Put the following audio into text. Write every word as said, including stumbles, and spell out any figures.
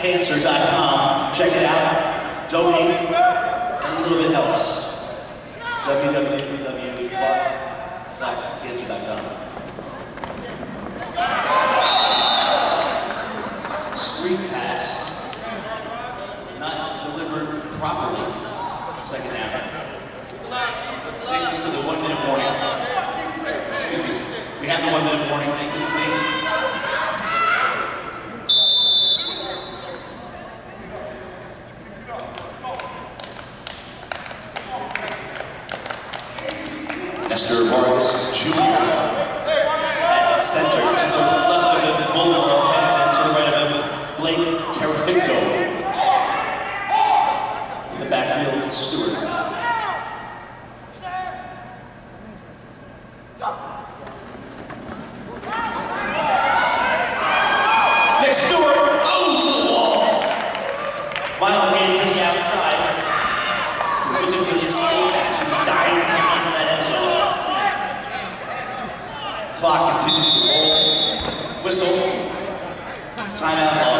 cancer dot com. Check it out. Donate. Any little bit helps. w w w dot clark sachs cancer dot com. Street pass. Not delivered properly. Second half. This takes us to the one minute warning. Excuse me. We have the one minute warning. Thank you, please. Nestor Vargas Junior at center, to the left of him, Mulder Benton, to the right of him, Blake Terrafinco. In the backfield, Stewart. Nick Stewart, oh, to the wall. Wild game to the outside. He was looking for the escape action. He was dying to come into that end zone. Clock continues to roll. Whistle. Timeout.